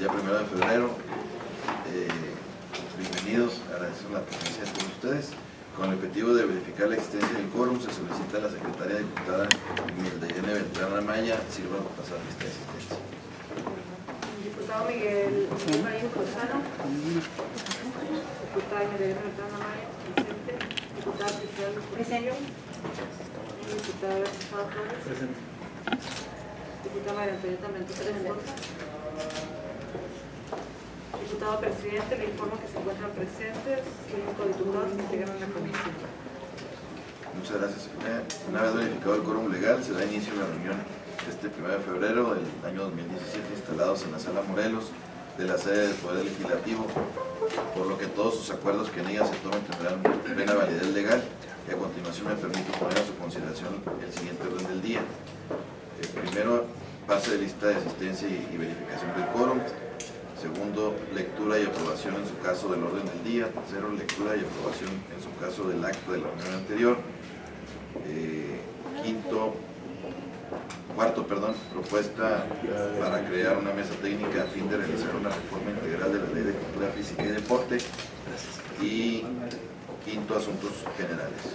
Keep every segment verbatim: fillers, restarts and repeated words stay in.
primero de febrero. Eh, bienvenidos, agradecemos la presencia de todos ustedes. Con el objetivo de verificar la existencia del quórum, se solicita a la secretaria diputada Imelda Irene Beltrán Amaya sirva para pasar la lista de asistencia. Diputado Miguel Efraín Cruzano. Diputada Imelda Irene Beltrán Amaya, presente. Diputada Cristina Luz Presente. Diputada Rosado Flores. Presente. Diputada María Antonieta Mendoza Mendoza. Diputado presidente, le informo que se encuentran presentes cinco diputados que integran la comisión. Muchas gracias, secretaria. Una vez verificado el quórum legal, se da inicio a la reunión este primero de febrero del año dos mil diecisiete, instalados en la Sala Morelos de la sede del Poder Legislativo, por lo que todos sus acuerdos que en ella se tomen tendrán plena validez legal. Y a continuación me permito poner a su consideración el siguiente orden del día. El primero, pase de lista de asistencia y, y verificación del quórum. Segundo, lectura y aprobación en su caso del orden del día. Tercero, lectura y aprobación en su caso del acta de la reunión anterior. Eh, quinto, cuarto, perdón, propuesta para crear una mesa técnica a fin de realizar una reforma integral de la Ley de Cultura Física y Deporte. Y quinto, asuntos generales.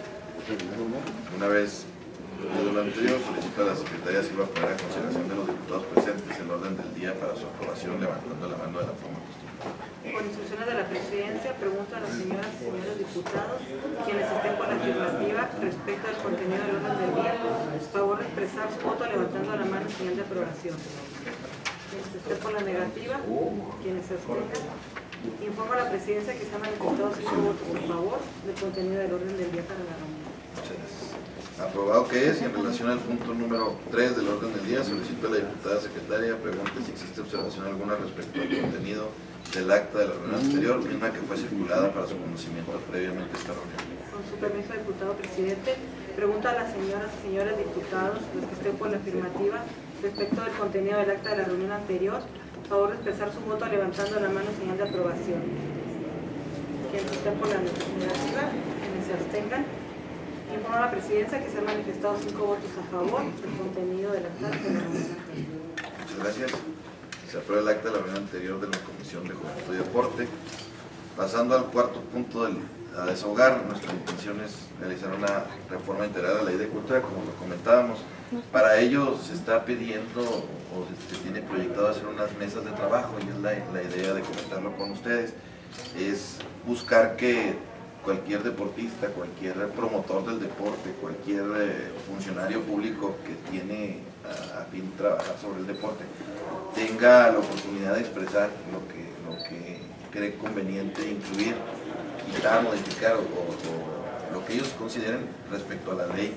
Una vez de lo anterior, solicito a la Secretaría sirva a poner a consideración de los diputados presentes el orden del día para su aprobación, levantando la mano de la forma constitucional. Por instrucciones de la presidencia, pregunto a las señoras y señores diputados, quienes estén con la afirmativa respecto al contenido del orden del día, favor de expresar su voto levantando la mano en señal de aprobación. Quienes estén por la negativa, quienes se abstengan. Informo a la presidencia que se han manifestado cinco votos a favor del contenido del orden del día para la reunión. Muchas gracias. Aprobado que es, y en relación al punto número tres del orden del día, solicito a la diputada secretaria pregunte si existe observación alguna respecto al contenido del acta de la reunión anterior, misma que fue circulada para su conocimiento previamente a esta reunión. Con su permiso, diputado presidente, pregunto a las señoras y señores diputados, los que estén por la afirmativa, respecto del contenido del acta de la reunión anterior, favor de expresar su voto levantando la mano en señal de aprobación. Quienes estén por la negativa, quienes se abstengan. Informo a la presidencia que se han manifestado cinco votos a favor del contenido del acta de la reunión anterior. Muchas gracias. Se aprueba el acta de la reunión anterior de la Comisión de Juventud y Deporte. Pasando al cuarto punto del a desahogar, nuestra intención es realizar una reforma integral a la Ley de Cultura, como lo comentábamos. Para ello se está pidiendo o se tiene proyectado hacer unas mesas de trabajo, y es la, la idea de comentarlo con ustedes, es buscar que cualquier deportista, cualquier promotor del deporte, cualquier eh, funcionario público que tiene a, a fin trabajar sobre el deporte, tenga la oportunidad de expresar lo que, lo que cree conveniente incluir, quitar, modificar o, o lo que ellos consideren respecto a la ley.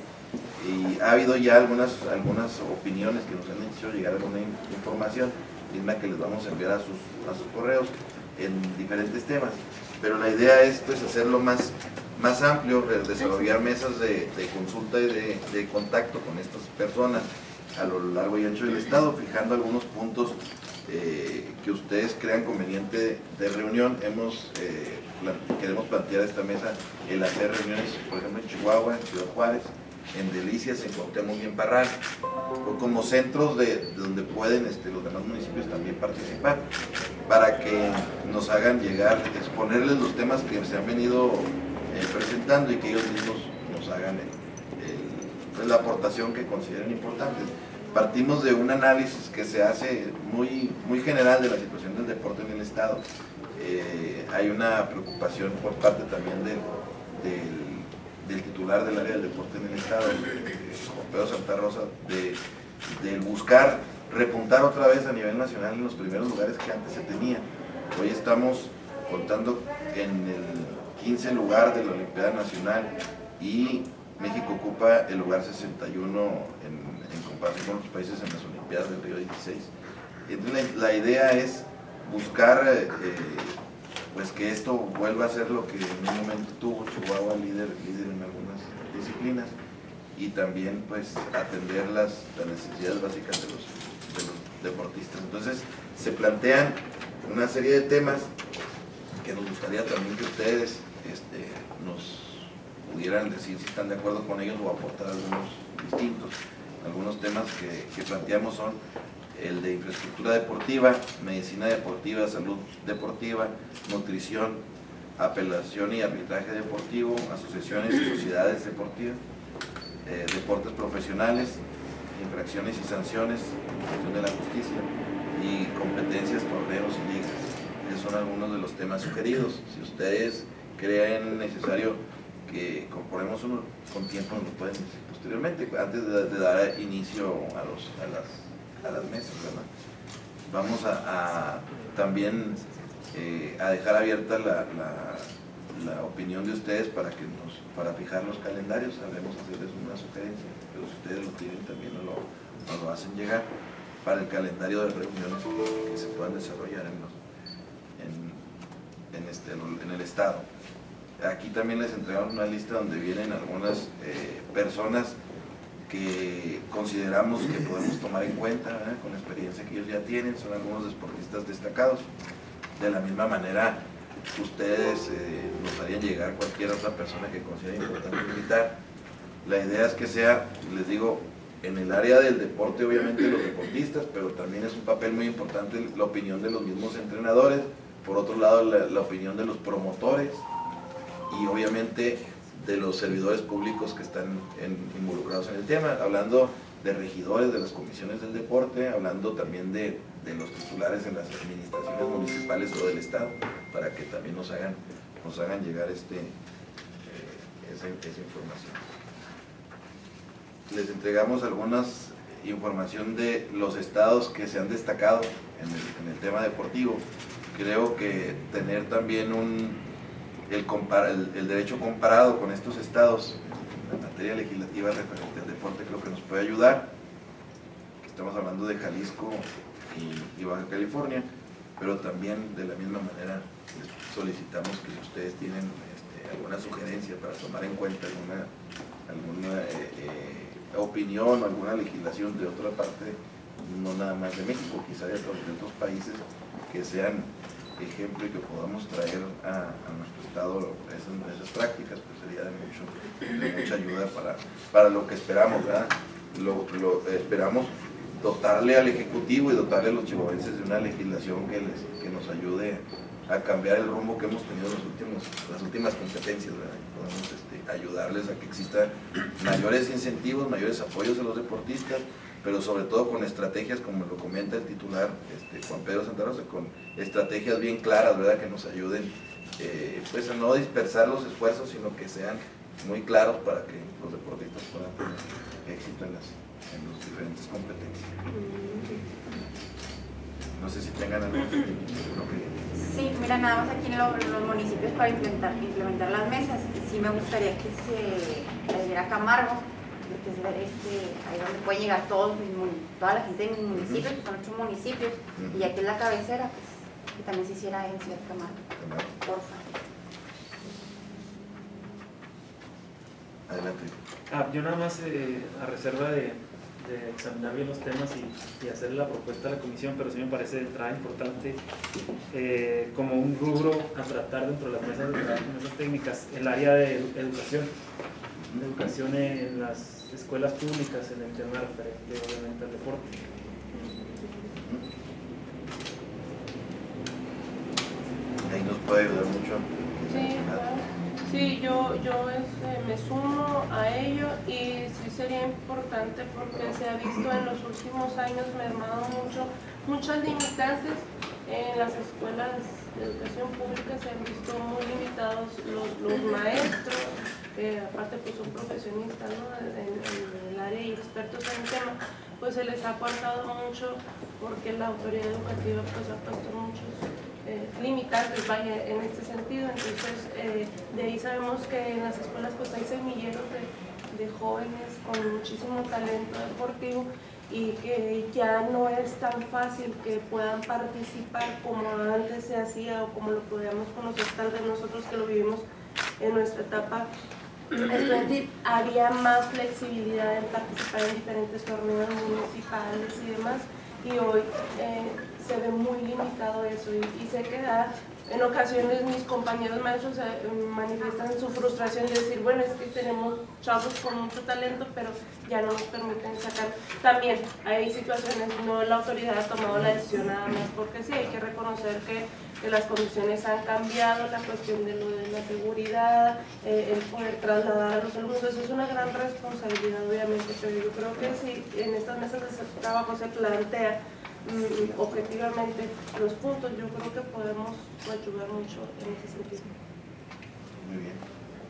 Y ha habido ya algunas, algunas opiniones que nos han hecho llegar alguna información, misma que les vamos a enviar a sus, a sus correos en diferentes temas. Pero la idea es pues hacerlo más, más amplio, desarrollar mesas de, de consulta y de, de contacto con estas personas a lo largo y ancho del estado, fijando algunos puntos eh, que ustedes crean conveniente de reunión. Hemos, eh, plan, queremos plantear esta mesa el hacer reuniones, por ejemplo, en Chihuahua, en Ciudad Juárez, en Delicias, en Cuauhtémoc y en Parral, o como centros de, de donde pueden este, los demás municipios también participar, para que nos hagan llegar, exponerles los temas que se han venido eh, presentando y que ellos mismos nos hagan el, el, pues, la aportación que consideren importante. Partimos de un análisis que se hace muy, muy general de la situación del deporte en el estado. Eh, hay una preocupación por parte también del, del del titular del área del deporte en el estado, Juan Pedro Santa Rosa, de, de buscar repuntar otra vez a nivel nacional en los primeros lugares que antes se tenían. Hoy estamos contando en el quince lugar de la Olimpiada Nacional y México ocupa el lugar sesenta y uno en, en comparación con otros países en las Olimpiadas del Río dieciséis. Entonces la, la idea es buscar eh, pues que esto vuelva a ser lo que en un momento tuvo Chihuahua, líder, líder en algunas disciplinas, y también pues atender las, las necesidades básicas de los, de los deportistas. Entonces se plantean una serie de temas que nos gustaría también que ustedes este, nos pudieran decir si están de acuerdo con ellos o aportar algunos distintos. Algunos temas que, que planteamos son el de infraestructura deportiva, medicina deportiva, salud deportiva, nutrición, apelación y arbitraje deportivo, asociaciones y sociedades deportivas, eh, deportes profesionales, infracciones y sanciones, gestión de la justicia y competencias, torneos y ligas. Esos son algunos de los temas sugeridos. Si ustedes creen necesario que componemos uno con tiempo, nos lo pueden decir posteriormente, antes de, de dar inicio a, los, a, las, a las mesas, ¿verdad? Vamos a, a también eh, a dejar abierta la, la, la opinión de ustedes para que nos, para fijar los calendarios. Sabremos hacerles una sugerencia, pero si ustedes lo tienen también nos lo, nos lo hacen llegar para el calendario de reuniones que, que se puedan desarrollar en, los, en, en, este, en el estado. Aquí también les entregamos una lista donde vienen algunas eh, personas que consideramos que podemos tomar en cuenta, ¿verdad? Con la experiencia que ellos ya tienen, son algunos deportistas destacados. De la misma manera, ustedes eh, nos harían llegar cualquier otra persona que consideren importante invitar. La idea es que sea, les digo, en el área del deporte, obviamente los deportistas, pero también es un papel muy importante la opinión de los mismos entrenadores, por otro lado la, la opinión de los promotores, y obviamente de los servidores públicos que están en, involucrados en el tema, hablando de regidores de las comisiones del deporte, hablando también de, de los titulares en las administraciones municipales o del estado, para que también nos hagan, nos hagan llegar este, eh, esa, esa información. Les entregamos algunas información de los estados que se han destacado en el, en el tema deportivo. Creo que tener también un El, el, el derecho comparado con estos estados en materia legislativa referente al deporte creo que nos puede ayudar. Estamos hablando de Jalisco y, y Baja California, pero también de la misma manera les solicitamos que si ustedes tienen este, alguna sugerencia para tomar en cuenta alguna, alguna eh, eh, opinión o alguna legislación de otra parte, no nada más de México, quizá de otros, de otros países que sean ejemplo y que podamos traer a, a nuestro estado esas, esas prácticas, pues sería de, mucho, de mucha ayuda para, para lo que esperamos, ¿verdad? Lo, lo esperamos dotarle al Ejecutivo y dotarle a los chihuahuenses de una legislación que, les, que nos ayude a cambiar el rumbo que hemos tenido en los últimos, las últimas competencias, ¿verdad? Podemos este, ayudarles a que existan mayores incentivos, mayores apoyos a los deportistas, pero sobre todo con estrategias, como lo comenta el titular este, Juan Pedro Santa Rosa, con estrategias bien claras, ¿verdad? Que nos ayuden eh, pues a no dispersar los esfuerzos, sino que sean muy claros para que los deportistas puedan tener éxito en las, en las diferentes competencias. No sé si tengan algo que... Sí, mira, nada más aquí en lo, los municipios para implementar, implementar las mesas, sí me gustaría que se le diera a Camargo, que es este, ahí donde pueden llegar todos, toda la gente de mis municipios, que son ocho municipios, uh-huh. Y aquí es la cabecera, pues, que también se hiciera en Ciudad Camargo. Por favor. Adelante. Ah, yo nada más, eh, a reserva de, de examinar bien los temas y, y hacer la propuesta a la comisión, pero sí me parece de entrada importante eh, como un rubro a tratar dentro de las mesas de trabajo, mesas técnicas, el área de educación, de educación en las escuelas públicas, en el tema referente obviamente al deporte. Ahí nos puede ayudar mucho. Sí, claro. Sí, yo, yo este, me sumo a ello y sí sería importante porque se ha visto en los últimos años mermado mucho, muchas limitantes en las escuelas de educación pública, se han visto muy limitados los, los maestros, que aparte pues son profesionistas, ¿no? en, en el área y expertos en el tema, pues se les ha aportado mucho porque la autoridad educativa pues ha puesto muchos eh, limitantes, vaya, en este sentido. Entonces eh, de ahí sabemos que en las escuelas pues hay semilleros de, de jóvenes con muchísimo talento deportivo y que ya no es tan fácil que puedan participar como antes se hacía o como lo podíamos conocer tal vez nosotros que lo vivimos en nuestra etapa estudiantil. Había más flexibilidad en participar en diferentes torneos municipales y demás, y hoy eh, se ve muy limitado eso y, y se queda en ocasiones mis compañeros maestros eh, manifiestan su frustración de decir, bueno, es que tenemos chavos con mucho talento, pero ya no nos permiten sacar. También hay situaciones, no la autoridad ha tomado la decisión nada más porque sí, hay que reconocer que, que las condiciones han cambiado, la cuestión de lo de la seguridad, eh, el poder trasladar a los alumnos, eso es una gran responsabilidad obviamente, pero yo creo que si en estas mesas de trabajo se plantea objetivamente los puntos, yo creo que podemos ayudar mucho en ese sentido. Muy bien.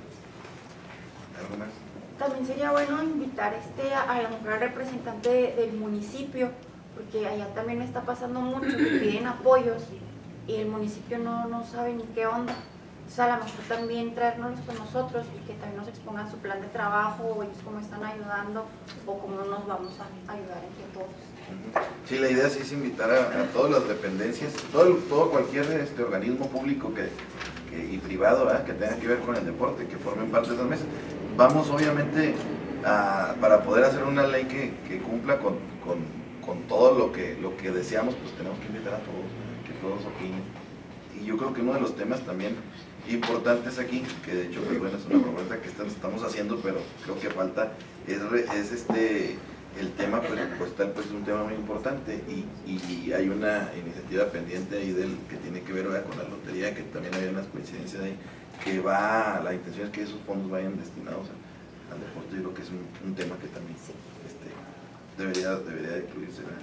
¿Algo más? También sería bueno invitar este, a la mujer representante de, del municipio, porque allá también está pasando mucho, que piden apoyos y el municipio no, no sabe ni qué onda. Entonces a lo mejor también traernos con nosotros y que también nos expongan su plan de trabajo, o ellos cómo están ayudando o cómo nos vamos a ayudar entre todos. Sí, la idea sí es invitar a, a todas las dependencias, todo, todo cualquier este, organismo público que, que, y privado, ¿verdad?, que tenga que ver con el deporte, que formen parte de esas mesas. Vamos obviamente a, para poder hacer una ley que, que cumpla con, con, con todo lo que, lo que deseamos, pues tenemos que invitar a todos, ¿verdad?, que todos opinen. Y yo creo que uno de los temas también importantes aquí, que de hecho pues, bueno, es una propuesta que estamos haciendo, pero creo que falta, es, es este... el tema presupuestal, pues es un tema muy importante y, y hay una iniciativa pendiente ahí del, que tiene que ver, ¿verdad?, con la lotería, que también hay unas coincidencias ahí, que va, la intención es que esos fondos vayan destinados a, al deporte. Yo creo que es un, un tema que también este, debería, debería de incluirse, ¿verdad?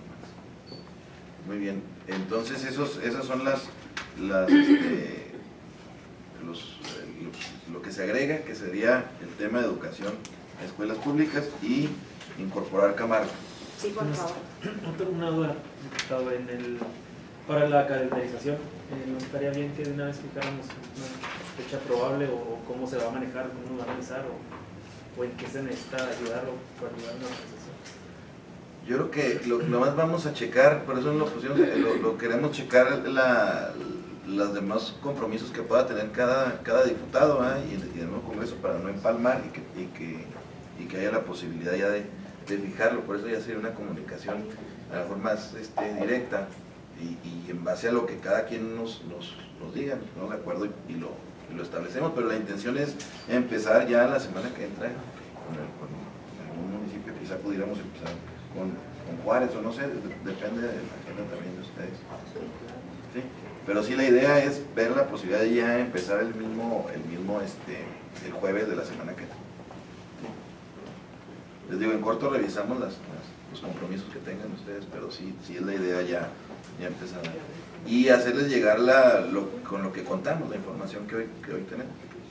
Muy bien, entonces esos, esas son las, las este, los, los, lo que se agrega, que sería el tema de educación a escuelas públicas y incorporar Camargo. Sí, por favor. Otra una duda, diputado, en el, para la calendarización, eh, ¿no estaría bien que de una vez fijáramos una fecha probable o cómo se va a manejar, cómo va a realizar o, o en qué se necesita ayudar o para ayudar a la organización? Yo creo que lo, lo más vamos a checar, por eso lo pusimos, lo, lo queremos checar la, los demás compromisos que pueda tener cada, cada diputado, ¿eh? y, el, y el nuevo Congreso, para no empalmar y que, y que, y que haya la posibilidad ya de, de fijarlo. Por eso ya sería una comunicación a lo mejor más este, directa y, y en base a lo que cada quien nos, nos, nos diga, nos ponemos de acuerdo y, y, lo, y lo establecemos, pero la intención es empezar ya la semana que entra con, el, con algún municipio, quizá pudiéramos empezar con, con Juárez o no sé, de, depende de la agenda también de ustedes. ¿Sí? Pero sí, la idea es ver la posibilidad de ya empezar el mismo, el mismo este, el jueves de la semana que entra. ¿Sí? Les digo, en corto revisamos las, las, los compromisos que tengan ustedes, pero sí, sí es la idea ya, ya empezar a, y hacerles llegar la, lo, con lo que contamos, la información que hoy, que hoy tenemos.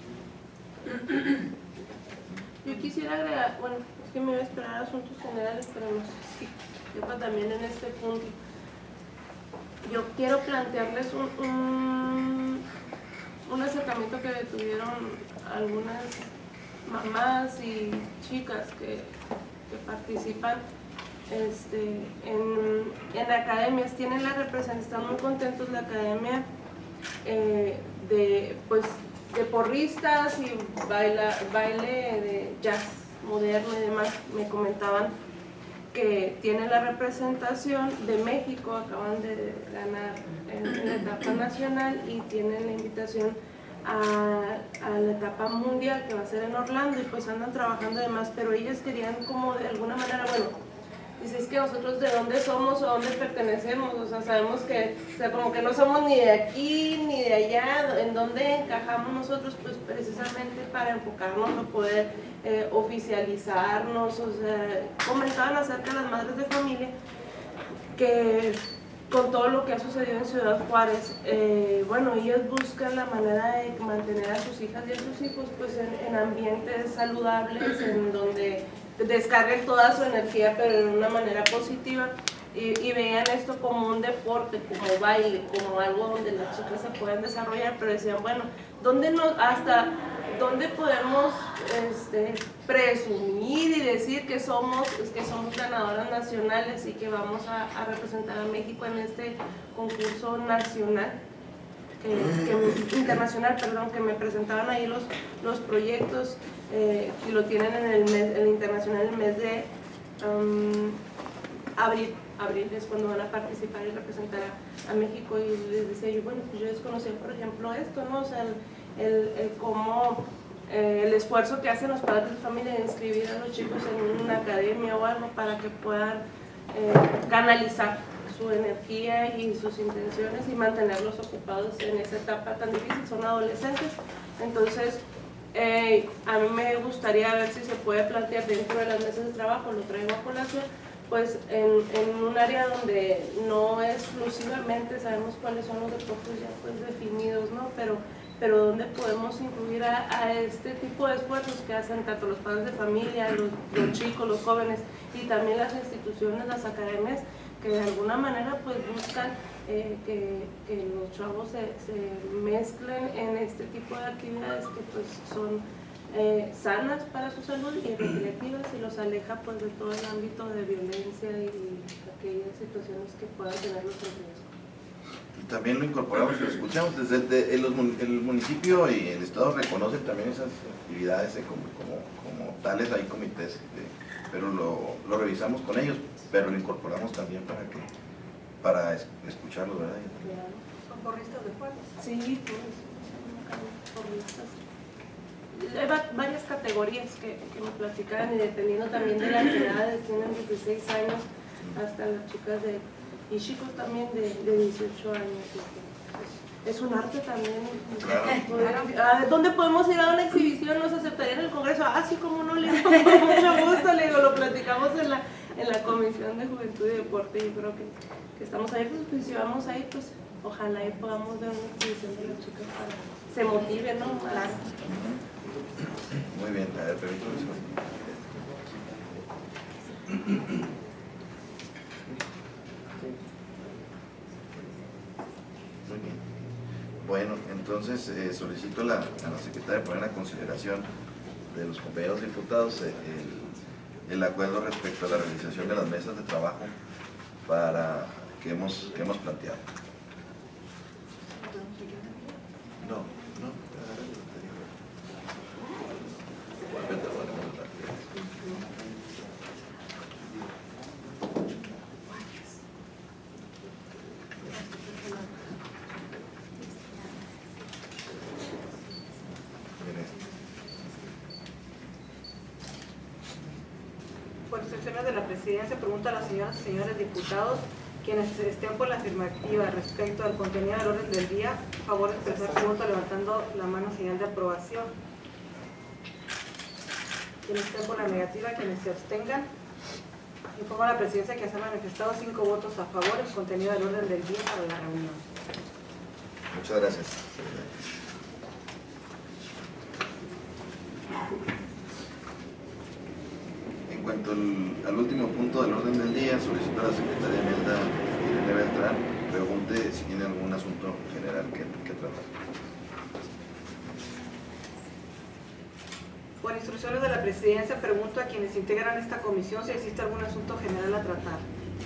Yo quisiera agregar, bueno, es que me iba a esperar asuntos generales, pero no sé si sepa también en este punto. Yo quiero plantearles un, un, un acercamiento que tuvieron algunas mamás y chicas que, que participan este, en, en academias, tienen la representación, están muy contentos la academia eh, de, pues, de porristas y baila, baile de jazz moderno y demás. Me comentaban que tienen la representación de México, acaban de ganar en, en la etapa nacional y tienen la invitación a, a la etapa mundial que va a ser en Orlando y pues andan trabajando además, pero ellas querían como de alguna manera, bueno, dice, es que nosotros de dónde somos o dónde pertenecemos, o sea, sabemos que, o sea, como que no somos ni de aquí ni de allá, en dónde encajamos nosotros, pues precisamente para enfocarnos a poder eh, oficializarnos, o sea, comentaban acerca de las madres de familia, que con todo lo que ha sucedido en Ciudad Juárez, eh, bueno, ellos buscan la manera de mantener a sus hijas y a sus hijos pues en, en ambientes saludables, en donde descarguen toda su energía pero en una manera positiva y, y vean esto como un deporte, como baile, como algo donde las chicas se pueden desarrollar, pero decían, bueno, ¿dónde nos, hasta dónde podemos este, presumir y decir que somos, que somos ganadoras nacionales y que vamos a, a representar a México en este concurso nacional? Eh, que, internacional, perdón, que me presentaban ahí los, los proyectos eh, y lo tienen en el, mes, el internacional, el mes de um, abril, abril es cuando van a participar y representar a, a México, y les decía yo, bueno, pues yo desconocía, por ejemplo, esto, ¿no? O sea, el, el, el cómo, eh, el esfuerzo que hacen los padres de familia de inscribir a los chicos en una academia o algo para que puedan eh, canalizar su energía y sus intenciones y mantenerlos ocupados en esa etapa tan difícil. Son adolescentes, entonces eh, a mí me gustaría ver si se puede plantear dentro de las mesas de trabajo, lo traigo a colación, pues en, en un área donde no exclusivamente sabemos cuáles son los deportes ya pues definidos, ¿no? Pero, pero donde podemos incluir a, a este tipo de esfuerzos que hacen tanto los padres de familia, los, los chicos, los jóvenes y también las instituciones, las academias, que de alguna manera pues buscan eh, que, que los chavos se, se mezclen en este tipo de actividades que pues son eh, sanas para su salud y recreativas, y los aleja pues de todo el ámbito de violencia y aquellas situaciones que puedan tenerlos en riesgo. Y también lo incorporamos y lo escuchamos desde el, de, el, el municipio y el estado reconocen también esas actividades eh, como, como, como tales, hay comités, eh, pero lo, lo revisamos con ellos, pero lo incorporamos también para que para es, escucharlos, ¿verdad? ¿Son porristas de juegos? Sí, pues, porristas. Hay va varias categorías que, que me platicaban, y dependiendo también de las edades, tienen desde seis años hasta las chicas de, y chicos también de, de dieciocho años. Es, es un arte también. Claro. ¿Dónde podemos ir a una exhibición? ¿Nos aceptarían en el Congreso? Ah, sí, como no, le digo, con mucho gusto, le digo, lo platicamos en la, en la Comisión de Juventud y Deporte, y creo que, que estamos abiertos, pues si vamos ahí, pues ojalá y podamos ver una exhibición de las chicas para que se motiven, ¿no? Claro. Muy bien, a ver, permítame un segundo. Muy bien. Bueno, entonces eh, solicito a la, a la secretaria poner a consideración de los compañeros diputados eh, el, el acuerdo respecto a la realización de las mesas de trabajo para que hemos, que hemos planteado. No, no. Por instrucciones de la presidencia, pregunta a las señoras y señores diputados quienes estén por la afirmativa respecto al contenido del orden del día, a favor de expresar su voto levantando la mano señal de aprobación. Quienes estén por la negativa, quienes se abstengan. Informo a la presidencia que se han manifestado cinco votos a favor del contenido del orden del día para la reunión. Muchas gracias. En cuanto al, al último punto del orden del día, solicito a la secretaria Imelda Irene Beltrán pregunte si tiene algún asunto general que, que tratar. Por instrucciones de la presidencia, pregunto a quienes integran esta comisión si existe algún asunto general a tratar.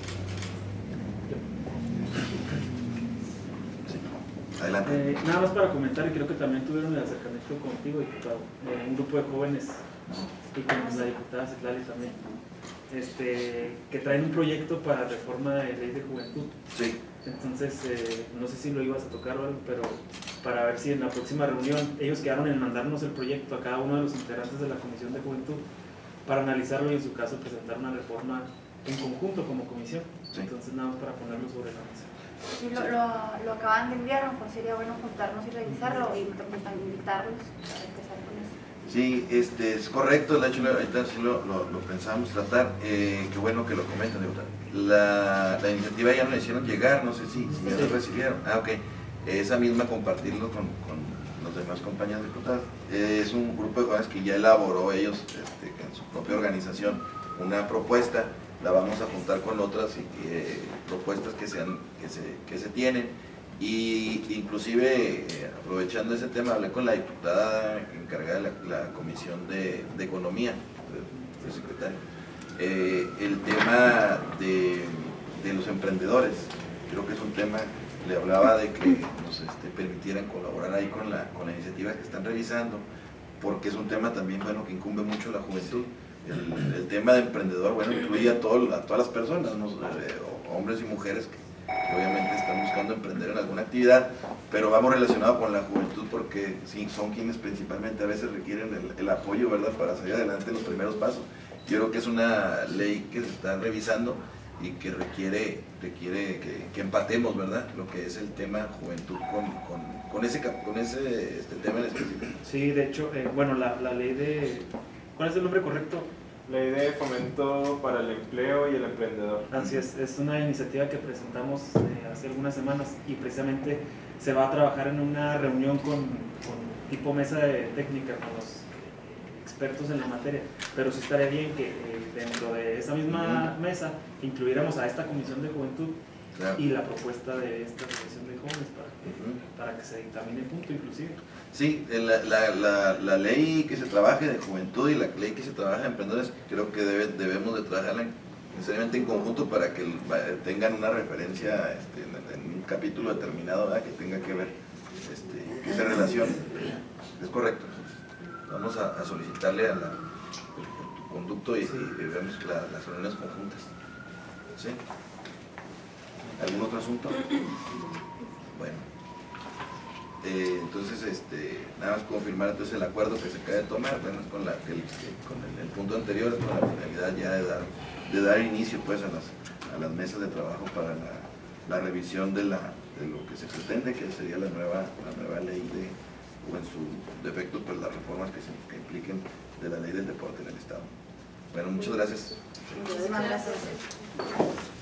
Sí. Adelante. Eh, nada más para comentar, y creo que también tuvieron el acercamiento contigo, diputado, eh, un grupo de jóvenes y con la diputada Citlali también, este, que traen un proyecto para reforma de ley de juventud. Sí. Entonces, eh, no sé si lo ibas a tocar o algo, pero para ver si en la próxima reunión ellos quedaron en mandarnos el proyecto a cada uno de los integrantes de la Comisión de Juventud para analizarlo y en su caso presentar una reforma en conjunto como comisión. Sí. Entonces, nada más para ponerlo sobre la mesa. Sí, lo, lo, lo acaban de enviar, pues sería bueno juntarnos y revisarlo y invitarlos a empezar con eso. Sí, este, es correcto, de hecho ahorita sí lo, lo, lo pensamos tratar, eh, qué bueno que lo comentan, la, la iniciativa ya nos la hicieron llegar, no sé si, si ya lo recibieron, ah ok, esa misma compartirlo con, con los demás compañeros diputados, eh, es un grupo de jóvenes que ya elaboró ellos este, en su propia organización una propuesta, la vamos a juntar con otras eh, propuestas que, sean, que, se, que se tienen. Y inclusive, eh, aprovechando ese tema, hablé con la diputada encargada de la, la Comisión de, de Economía, el secretario, eh, el tema de, de los emprendedores, creo que es un tema, le hablaba de que nos este, permitieran colaborar ahí con la, con la iniciativa que están revisando, porque es un tema también bueno que incumbe mucho a la juventud, el, el tema de emprendedor, bueno, incluye a, todo, a todas las personas, ¿no? eh, hombres y mujeres que, que obviamente están buscando emprender en alguna actividad, pero vamos relacionado con la juventud porque sí, son quienes principalmente a veces requieren el, el apoyo, ¿verdad?, para salir adelante en los primeros pasos. Yo creo que es una ley que se está revisando y que requiere, requiere que, que empatemos, ¿verdad?, lo que es el tema juventud con, con, con ese, con ese este tema en específico. Sí, de hecho, eh, bueno, la, la ley de... ¿Cuál es el nombre correcto? Ley de fomento para el empleo y el emprendedor. Así es, es una iniciativa que presentamos eh, hace algunas semanas y precisamente se va a trabajar en una reunión con, con tipo mesa de técnica, con los expertos en la materia, pero sí estaría bien que eh, dentro de esa misma uh-huh. mesa incluyéramos a esta Comisión de Juventud, claro, y la propuesta de esta Comisión de Jóvenes para que, uh-huh. para que se dictamine junto inclusive. Sí, la, la, la, la ley que se trabaje de juventud y la ley que se trabaja de emprendedores, creo que debe, debemos de trabajarla necesariamente en conjunto para que tengan una referencia este, en, en un capítulo determinado, ¿verdad?, que tenga que ver, este, que se relacione. Es correcto. Vamos a, a solicitarle a la, el, el conducto y, y vemos la, las reuniones conjuntas. ¿Sí? ¿Algún otro asunto? Bueno. Eh, entonces, este, nada más confirmar entonces el acuerdo que se acaba de tomar, bueno, con, la, el, con el, el punto anterior, con la finalidad ya de dar, de dar inicio pues a las, a las mesas de trabajo para la, la revisión de, la, de lo que se pretende, que sería la nueva, la nueva ley de, o en su defecto, pues las reformas que, se, que impliquen de la ley del deporte en el Estado. Bueno, muchas gracias. Muchísimas gracias.